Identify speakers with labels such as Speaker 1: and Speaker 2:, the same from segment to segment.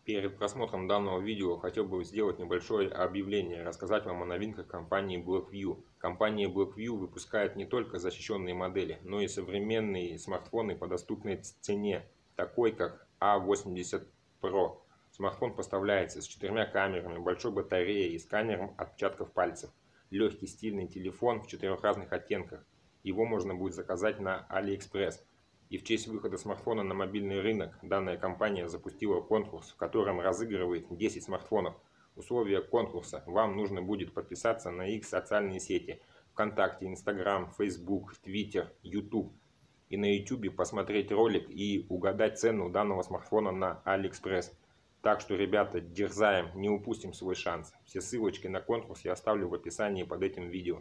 Speaker 1: Перед просмотром данного видео хотел бы сделать небольшое объявление, рассказать вам о новинках компании Blackview. Компания Blackview выпускает не только защищенные модели, но и современные смартфоны по доступной цене, такой как A80 Pro. Смартфон поставляется с 4 камерами, большой батареей и сканером отпечатков пальцев. Легкий стильный телефон в 4 разных оттенках. Его можно будет заказать на AliExpress. И в честь выхода смартфона на мобильный рынок данная компания запустила конкурс, в котором разыгрывает 10 смартфонов. Условия конкурса: вам нужно будет подписаться на их социальные сети ВКонтакте, Инстаграм, Фейсбук, Твиттер, Ютуб. И на Ютубе посмотреть ролик и угадать цену данного смартфона на AliExpress. Так что, ребята, дерзаем, не упустим свой шанс. Все ссылочки на конкурс я оставлю в описании под этим видео.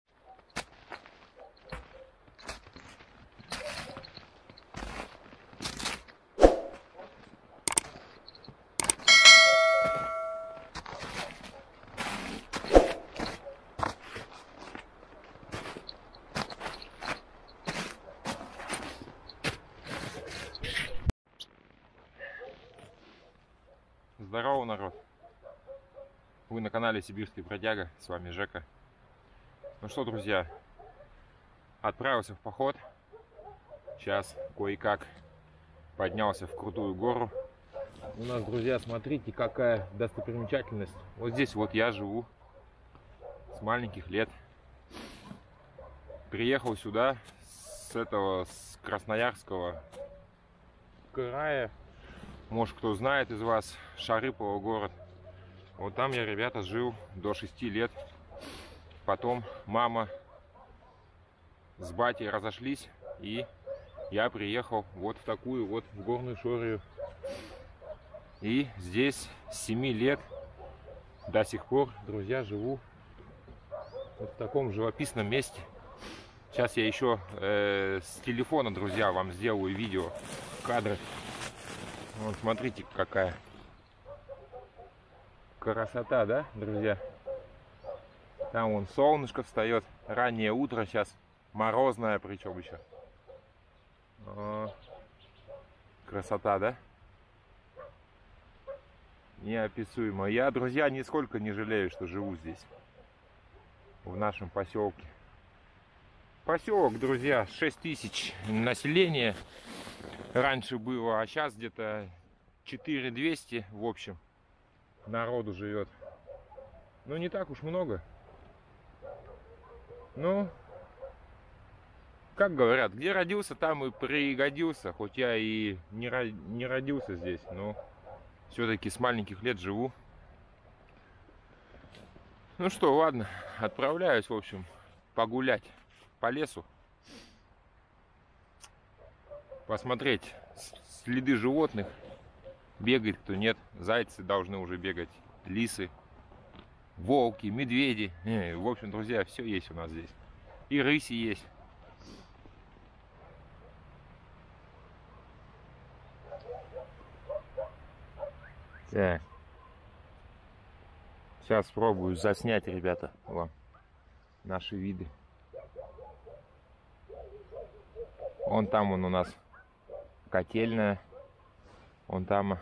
Speaker 2: Здорово, народ! Вы на канале Сибирский Бродяга, с вами Жека. Ну что, друзья, отправился в поход. Сейчас кое-как поднялся в крутую гору. У нас, друзья, смотрите, какая достопримечательность. Вот здесь вот я живу с маленьких лет. Приехал сюда с Красноярского края. Может, кто знает из вас, Шарыпово город. Вот там я, ребята, жил до 6 лет. Потом мама с батей разошлись, и я приехал вот в такую вот в горную Шорию. И здесь с 7 лет до сих пор, друзья, живу вот в таком живописном месте. Сейчас я еще с телефона, друзья, вам сделаю видео, кадры. Вот смотрите, какая красота, да, друзья? Там вон солнышко встает, раннее утро, сейчас морозное, причем еще. Красота, да? Неописуемо. Я, друзья, нисколько не жалею, что живу здесь, в нашем поселке. Поселок, друзья, 6000 населения раньше было, а сейчас где-то 4200 в общем народу живет. Ну, не так уж много. Ну, как говорят, где родился, там и пригодился. Хоть я и не родился здесь, но все-таки с маленьких лет живу. Ну что, ладно, отправляюсь, в общем, погулять по лесу. Посмотреть следы животных. Бегает кто, нет. Зайцы должны уже бегать, лисы, волки, медведи. В общем, друзья, все есть у нас здесь. И рыси есть. Так. Сейчас пробую заснять, ребята, вам наши виды. Вон там у нас котельная. Вон там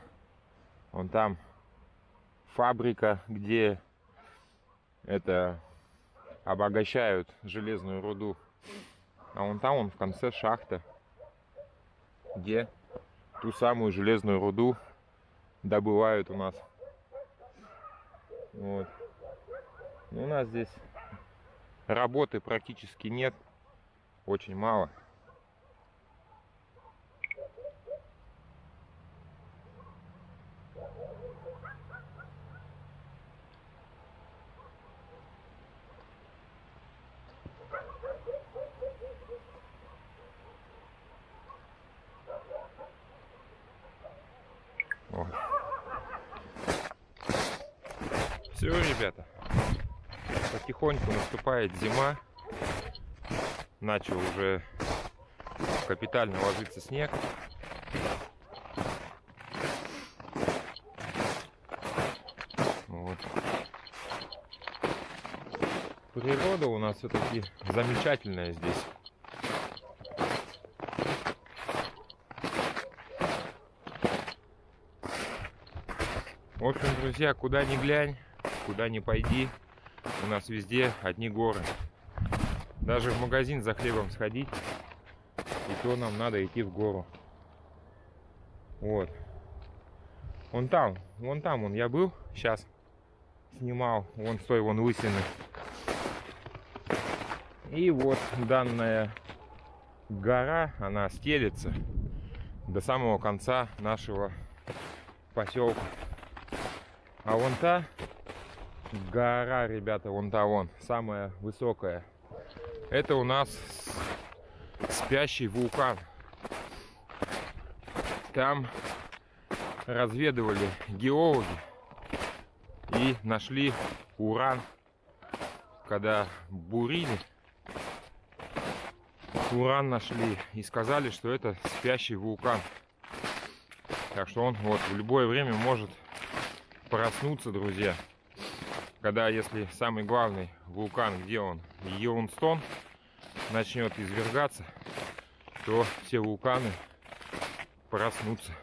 Speaker 2: фабрика, где это обогащают железную руду. А вон там в конце шахта, где ту самую железную руду добывают у нас. Вот. У нас здесь работы практически нет, очень мало. Все, ребята, потихоньку наступает зима, начал уже капитально ложиться снег. Вот. Природа у нас все-таки замечательная здесь. В общем, друзья, куда ни глянь, куда ни пойди, у нас везде одни горы. Даже в магазин за хлебом сходить, и то нам надо идти в гору. Вот. Вон там я был, сейчас снимал, вон с той вон лысины. И вот данная гора, она стелется до самого конца нашего поселка. А вон та гора, ребята, вон та вон, самая высокая. Это у нас спящий вулкан. Там разведывали геологи и нашли уран. Когда бурили, уран нашли и сказали, что это спящий вулкан. Так что он вот в любое время может проснуться, друзья. Когда, если самый главный вулкан, где он, Йеллоустон, начнет извергаться, то все вулканы проснутся.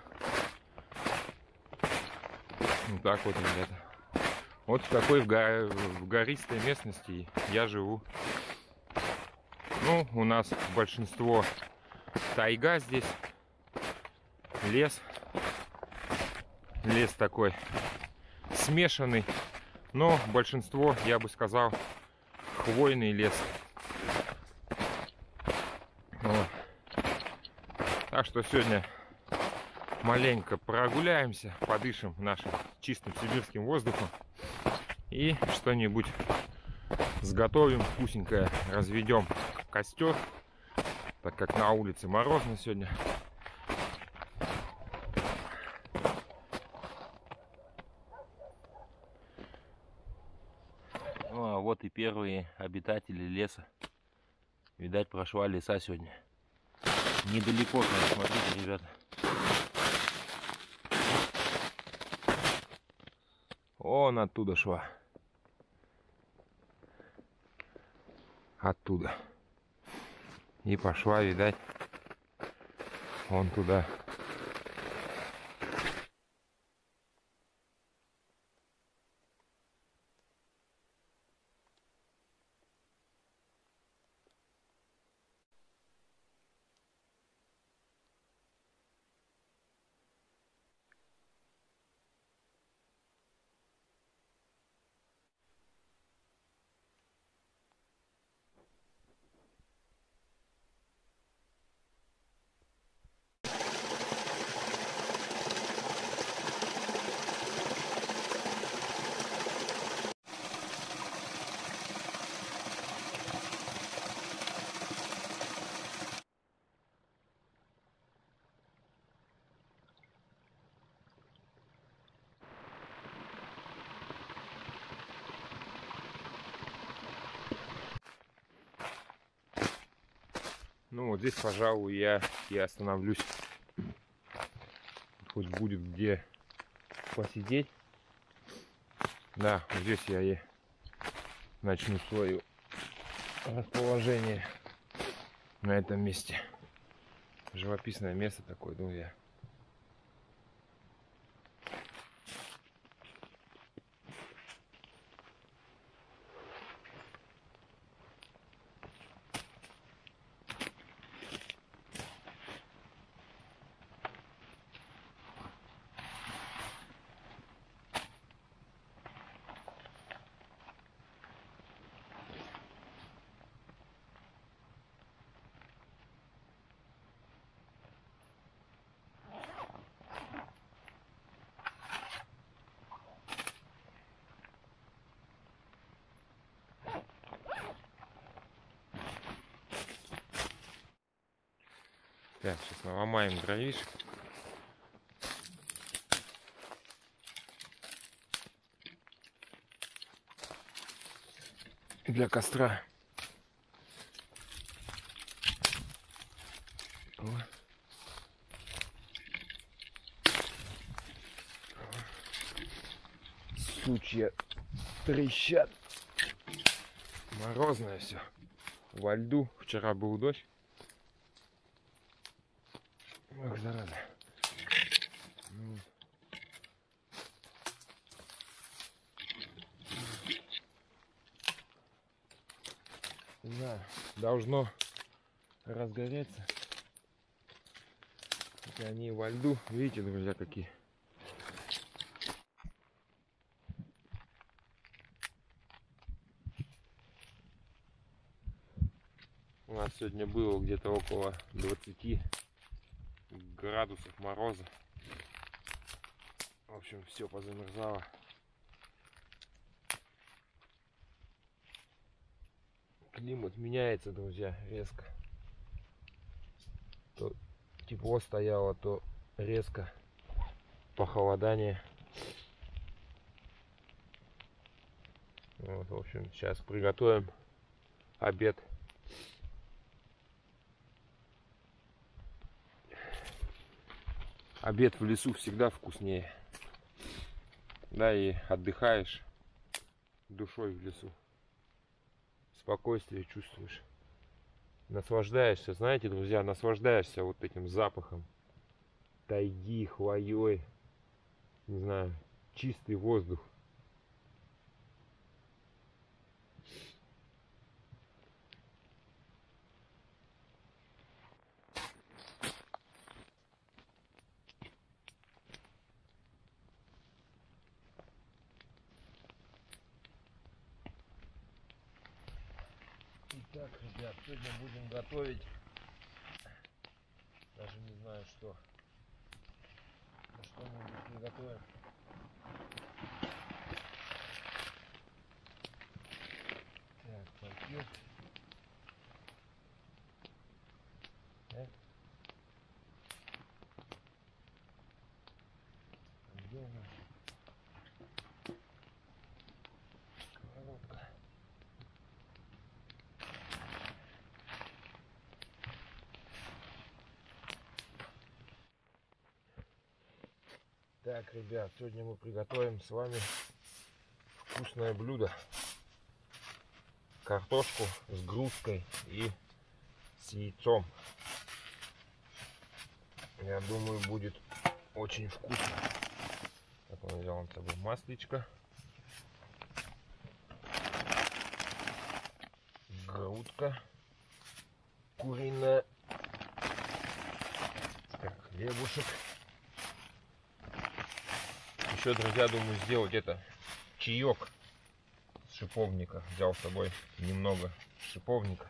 Speaker 2: Вот так вот, ребята. Вот в такой в гористой местности я живу. Ну, у нас большинство тайга здесь, лес. Лес такой смешанный, но большинство, я бы сказал, хвойный лес. Вот. Так что сегодня маленько прогуляемся, подышим нашим чистым сибирским воздухом и что-нибудь сготовим вкусненькое, разведем костер, так как на улице морозно сегодня. Ну, а вот и первые обитатели леса. Видать, прошла леса сегодня. Недалеко, смотрите, ребята. Он оттуда шла. Оттуда. И пошла, видать, вон туда. Ну вот здесь, пожалуй, я и остановлюсь. Хоть будет где посидеть. Да, вот здесь я и начну свое расположение на этом месте. Живописное место такое, друзья. Так, сейчас наломаем дровишек. Для костра. Сучья трещат. Морозное все. Во льду. Вчера был дождь. Ох, зараза. Ну, Не знаю, должно разгореться. Хотя они во льду. Видите, друзья, какие. У нас сегодня было где-то около 20 градусов мороза. В общем, все позамерзало. Климат меняется, друзья, резко. То тепло стояло, то резко похолодание. Вот, в общем, сейчас приготовим обед. Обед в лесу всегда вкуснее. Да, и отдыхаешь душой в лесу. Спокойствие чувствуешь. Наслаждаешься, знаете, друзья, наслаждаешься вот этим запахом тайги, хвоей, не знаю, чистый воздух. Итак, ребят, сегодня будем готовить, даже не знаю что. Что-нибудь приготовим. Так, пойдет. Так. Где у нас сковородка? Так, ребят, сегодня мы приготовим с вами вкусное блюдо. Картошку с грудкой и с яйцом. Я думаю, будет очень вкусно. Так, мы взял с собой масличко. Грудка куриная. Так, хлебушек. Еще, друзья, думаю сделать это чаек с шиповника. Взял с собой немного шиповника.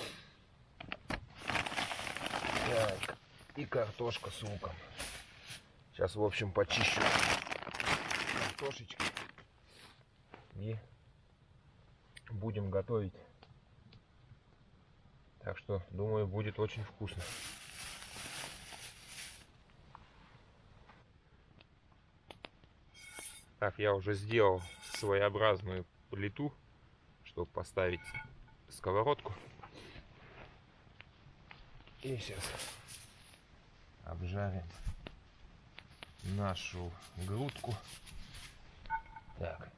Speaker 2: Так, и картошка с луком. Сейчас, в общем, почищу картошечки и будем готовить. Так что, думаю, будет очень вкусно. Так, я уже сделал своеобразную плиту, чтобы поставить сковородку. И сейчас обжарим нашу грудку. Так,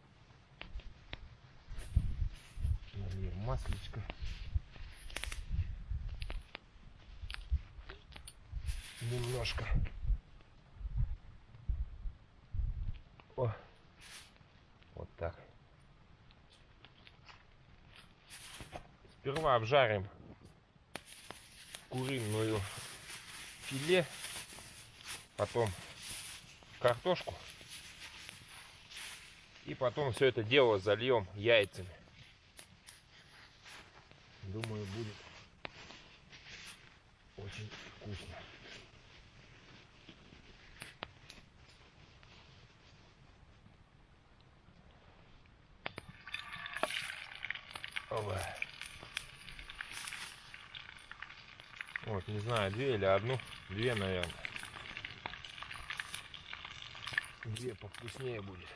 Speaker 2: нальем маслечко. Немножко. О, вот так. Сперва обжарим куриную филе, потом картошку, и потом все это дело зальем яйцами. Думаю, будет очень вкусно. Оба. Вот, не знаю, две или одну. Две, наверное. Две повкуснее будет.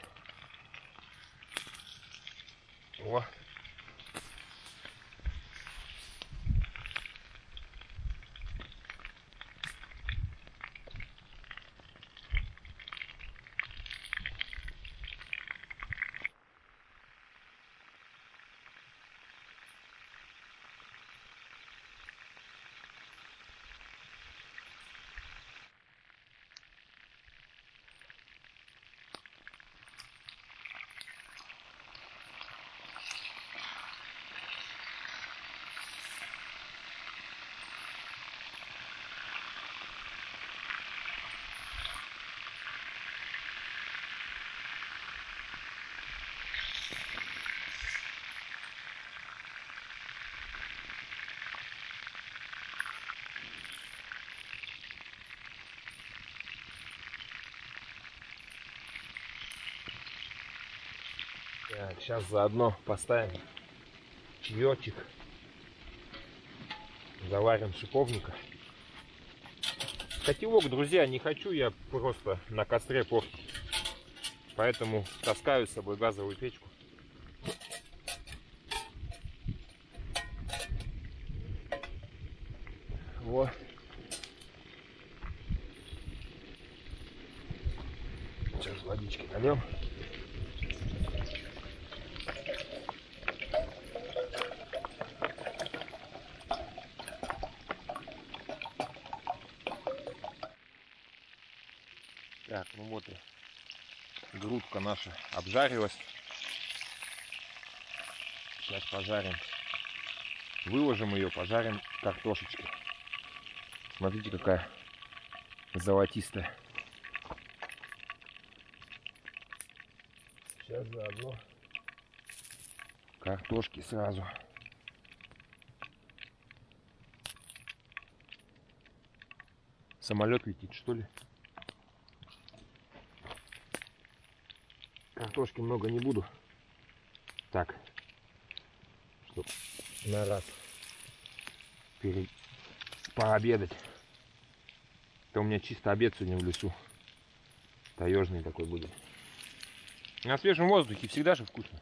Speaker 2: О! Так, сейчас заодно поставим чаечек. Заварим шиповника. Котелок, друзья, не хочу я просто на костре портить. Поэтому таскаю с собой газовую печку. Вот. Сейчас водички нальем. Так, ну вот и грудка наша обжарилась. Сейчас пожарим. Выложим ее, пожарим картошечки. Смотрите, какая золотистая. Сейчас заодно картошки сразу. Самолет летит, что ли? Картошки много не буду. Так, чтоб на раз пообедать. Это у меня чисто обед сегодня в лесу. Таежный такой будет. На свежем воздухе всегда же вкусно.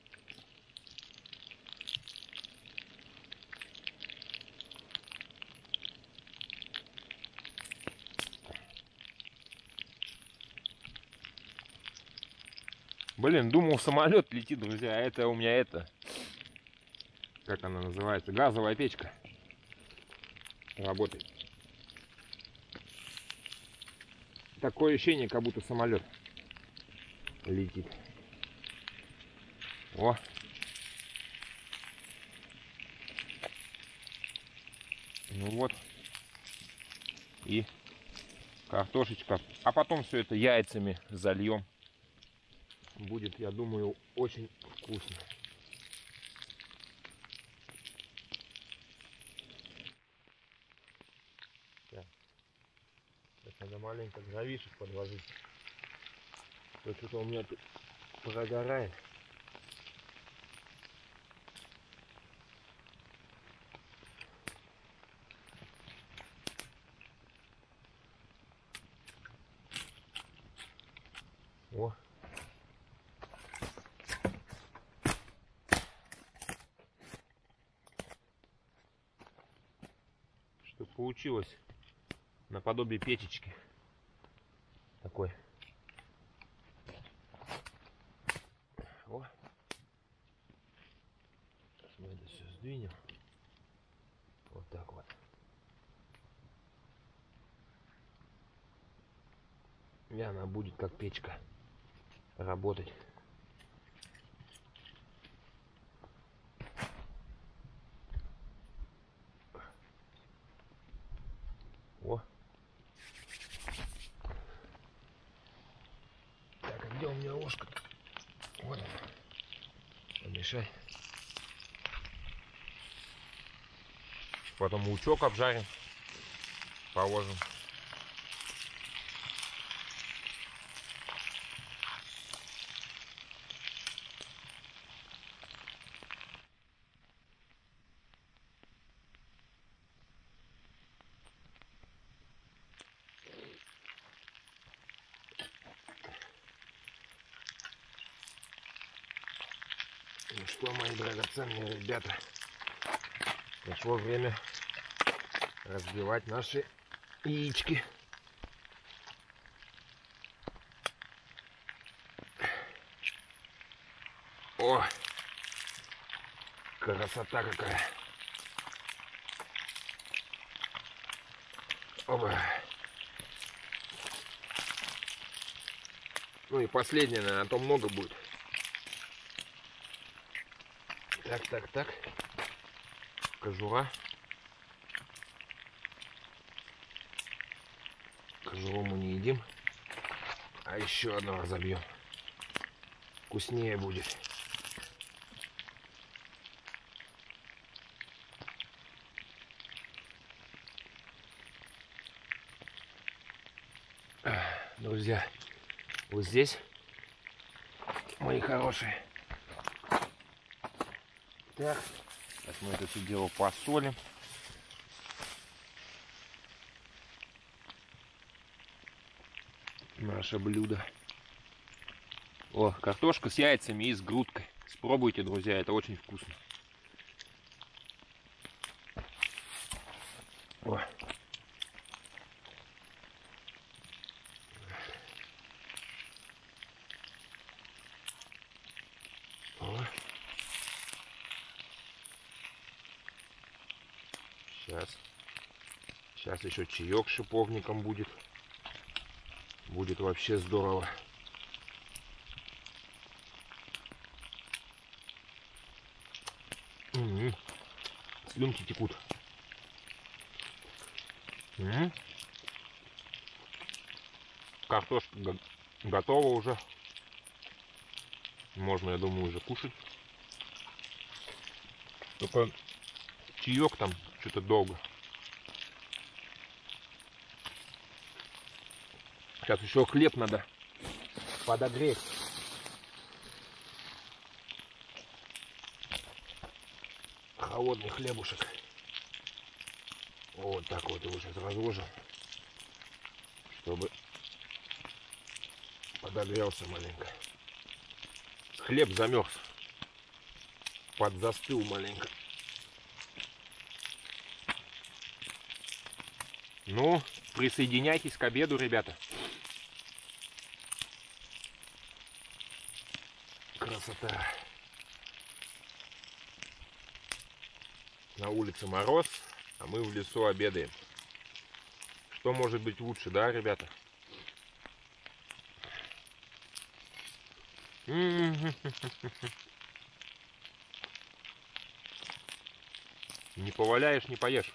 Speaker 2: Блин, думал, самолет летит, друзья, а это у меня это, как она называется, газовая печка работает. Такое ощущение, как будто самолет летит. О! Ну вот. И картошечка. А потом все это яйцами зальем. Будет, я думаю, очень вкусно. Так. Сейчас надо маленько дровишек подложить. Что-то у меня тут прогорает. О! Что получилось наподобие печечки такой. О. Сейчас мы это все сдвинем. Вот так вот. И она будет как печка работать. О. Так, а где у меня ложка? Вот она. Помешай. Потом лучок обжарим. Положим. Ну что, мои драгоценные ребята, пришло время разбивать наши яички. О, красота какая! Оба. Ну и последнее, наверное, а то много будет. Так. Кожура. Кожуру мы не едим. А еще одного разобьем. Вкуснее будет. Друзья, вот здесь, мои хорошие, Так, сейчас мы это все дело посолим. Наше блюдо. О, картошка с яйцами и с грудкой. Спробуйте, друзья, это очень вкусно. О. О. Сейчас еще чаек с шиповником будет. Будет вообще здорово. Слюнки текут. Картошка готова уже. Можно, я думаю, уже кушать. Только чаек там что-то долго. Сейчас еще хлеб надо подогреть. Холодный хлебушек. Вот так вот его сейчас разложим, чтобы подогрелся маленько. Хлеб замерз, подзастыл маленько. Ну, присоединяйтесь к обеду, ребята. Красота. На улице мороз, а мы в лесу обедаем. Что может быть лучше, да, ребята? Не поваляешь, не поешь.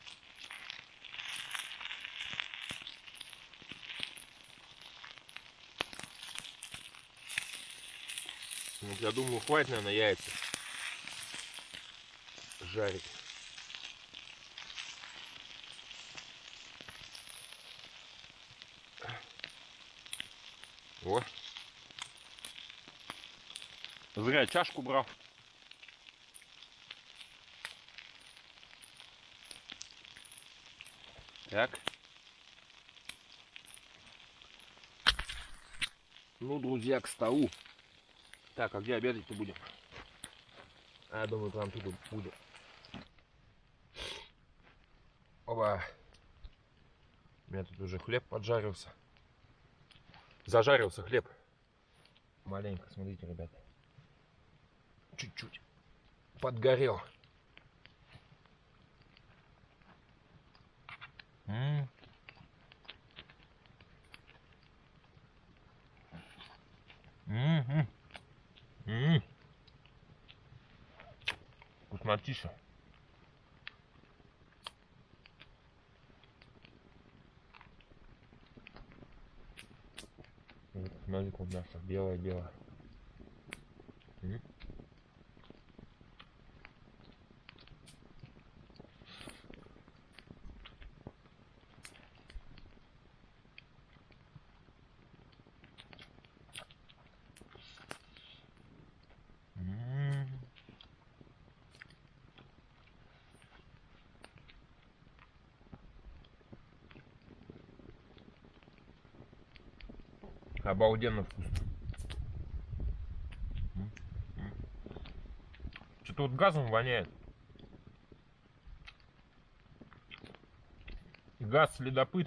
Speaker 2: Вот я думаю, хватит, наверное, яйца жарить. О. Зря чашку брал. Так. Ну, друзья, к столу. Так, а где обедать-то будем? Я думаю, там тут будет. Оба. У меня тут уже хлеб поджарился. Зажарился хлеб. Маленько, смотрите, ребята. Чуть-чуть подгорел. Вкуснотища. Смотри, как мясо белое-белое. Обалденно вкусно. Что-то вот газом воняет. Газ следопыт.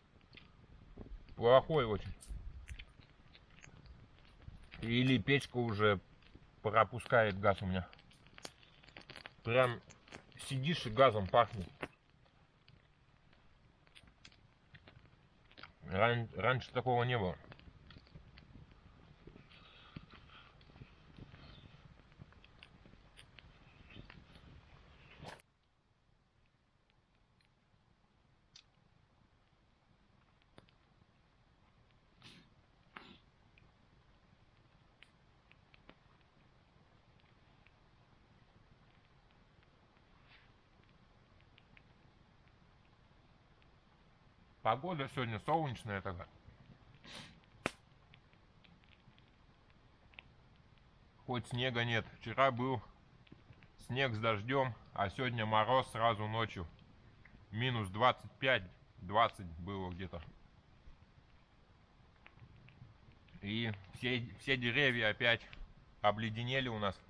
Speaker 2: Плохой очень. Или печка уже пропускает газ у меня. Прям сидишь и газом пахнет. Раньше такого не было. Погода сегодня солнечная такая. Хоть снега нет. Вчера был снег с дождем, а сегодня мороз сразу ночью. Минус 25-20 было где-то. И все деревья опять обледенели у нас.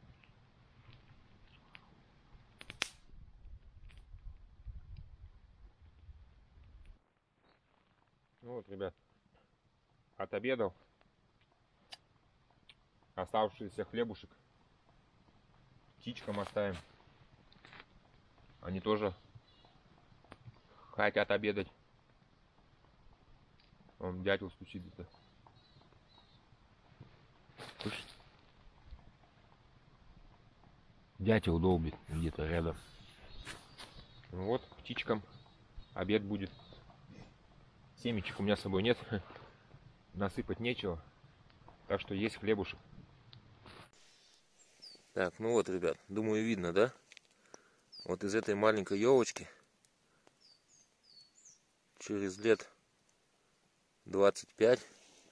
Speaker 2: Ну вот, ребят, отобедал. Оставшийся хлебушек птичкам оставим. Они тоже хотят обедать. Он дятел стучит где-то. Дятел долбит где-то рядом. Вот, птичкам обед будет. Семечек у меня с собой нет. Насыпать нечего. Так что есть хлебушек.
Speaker 3: Так, ну вот, ребят, думаю, видно, да? Вот из этой маленькой елочки через лет 25-30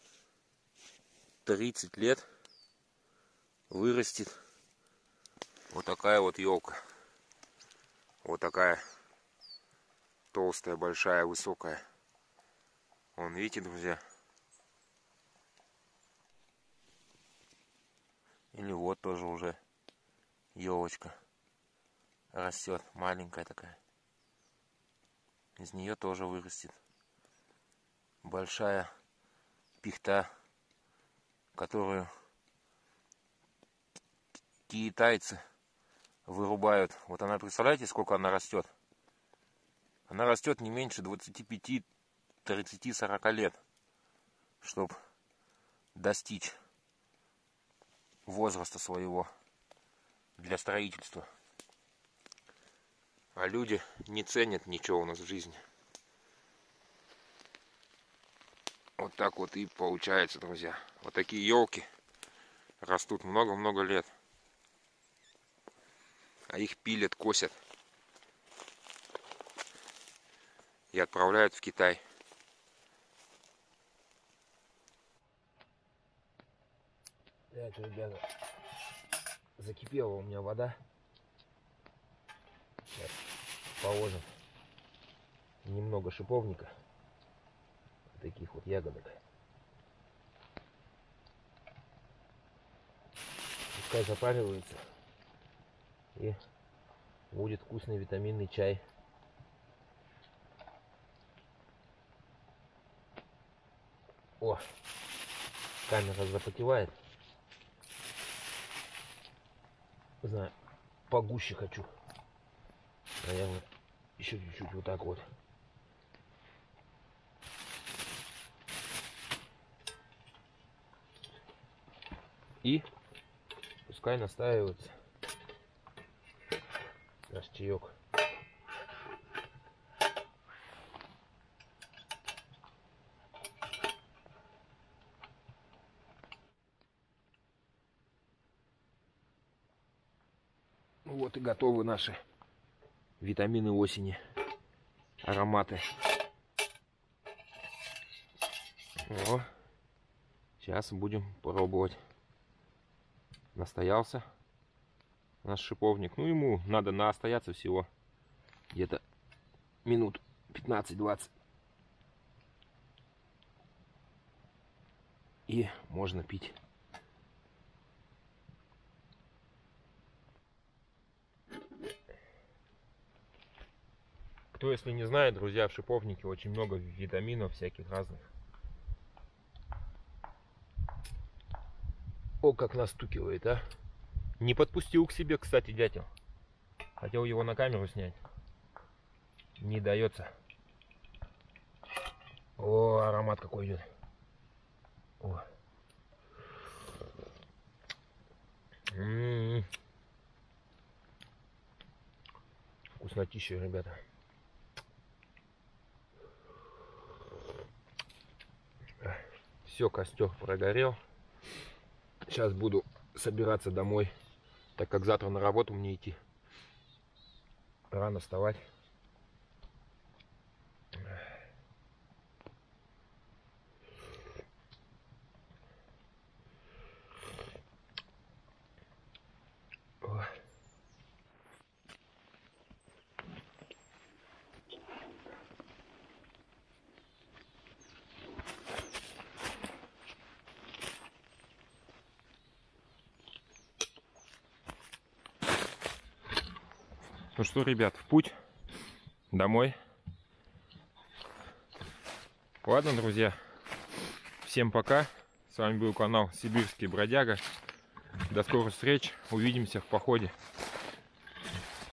Speaker 3: лет вырастет вот такая вот елка. Вот такая толстая, большая, высокая. Вон, видите, друзья? Или вот тоже уже елочка растет, маленькая такая. Из нее тоже вырастет большая пихта, которую китайцы вырубают. Вот она, представляете, сколько она растет? Она растет не меньше 25, 30, 40 лет, чтобы достичь возраста своего для строительства. А люди не ценят ничего у нас в жизни. Вот так вот и получается, друзья. Вот такие елки растут много-много лет. А их пилят, косят и отправляют в Китай.
Speaker 4: Так, ребята, закипела у меня вода. Сейчас положим немного шиповника, таких вот ягодок. Пускай запаривается, и будет вкусный витаминный чай. О, камера запотевает. Не знаю, погуще хочу. Наверное, еще чуть-чуть вот так вот. И пускай настаивается наш чаек. Вот и готовы наши витамины осени, ароматы. О, сейчас будем пробовать. Настоялся наш шиповник. Ну, ему надо настояться всего где-то минут 15-20. И можно пить. Кто, если не знает, друзья, в шиповнике очень много витаминов всяких разных. О, как настукивает, а! Не подпустил к себе, кстати, дятел. Хотел его на камеру снять. Не дается. О, аромат какой идет. О. Вкуснотища, ребята. Все, костер прогорел. Сейчас буду собираться домой, так как завтра на работу мне идти. Рано вставать.
Speaker 2: Ну что, ребят, в путь домой. Ладно, друзья, всем пока. С вами был канал Сибирский Бродяга. До скорых встреч. Увидимся в походе.